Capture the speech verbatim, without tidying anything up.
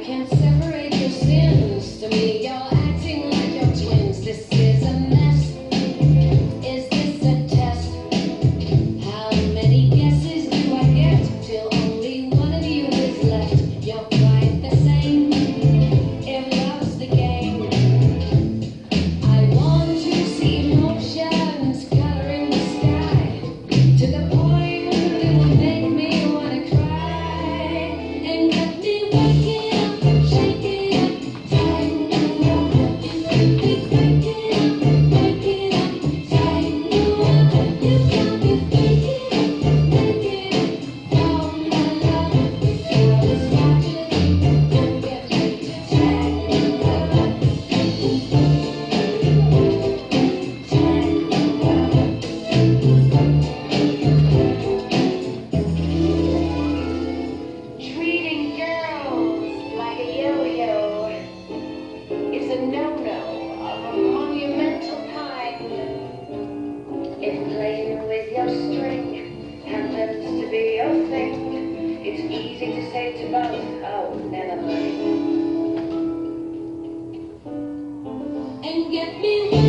can't separate your sins. To me, you're acting like your twins. This is a mess. Is this a test? How many guesses do I get till only one of you is left? You're quite the same. If love's the game, I want to see emotions coloring the sky to the point it will make me wanna cry and get me waking up and shaking up, tighten up, waking up, waking up, tighten up. You got me waking up, waking up, all my love. I was watching, don't get me to tighten up, treating girls like a yo-yo is a no-no of a monumental kind. If playing with your string happens to be your thing, it's easy to say to both, oh, never mind. And get me